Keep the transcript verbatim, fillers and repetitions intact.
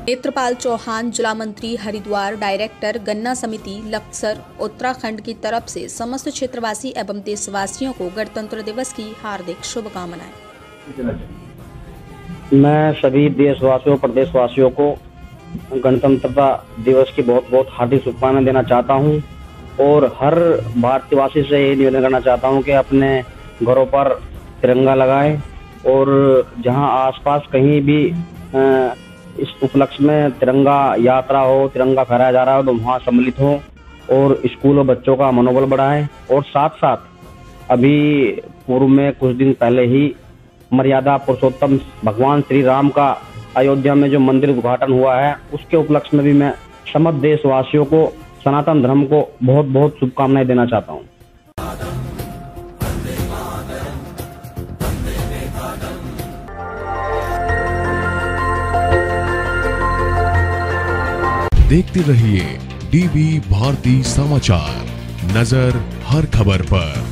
नेत्रपाल चौहान, जिला मंत्री हरिद्वार, डायरेक्टर गन्ना समिति लक्सर उत्तराखंड की तरफ से समस्त क्षेत्रवासी एवं देशवासियों को गणतंत्र दिवस की हार्दिक शुभकामनाएं। मैं सभी देशवासियों प्रदेशवासियों को गणतंत्रता दिवस की बहुत बहुत हार्दिक शुभकामनाएं देना चाहता हूं और हर भारतवासी से ये निवेदन करना चाहता हूं कि अपने घरों पर तिरंगा लगाएं और जहां आसपास कहीं भी इस उपलक्ष्य में तिरंगा यात्रा हो, तिरंगा फहराया जा रहा हो तो वहां सम्मिलित हो और स्कूल और बच्चों का मनोबल बढ़ाएं। और साथ साथ अभी पूर्व में कुछ दिन पहले ही मर्यादा पुरुषोत्तम भगवान श्री राम का अयोध्या में जो मंदिर उद्घाटन हुआ है, उसके उपलक्ष्य में भी मैं समस्त देशवासियों को, सनातन धर्म को बहुत बहुत शुभकामनाएं देना चाहता हूं। देखते रहिए डीवी भारती समाचार, नजर हर खबर पर।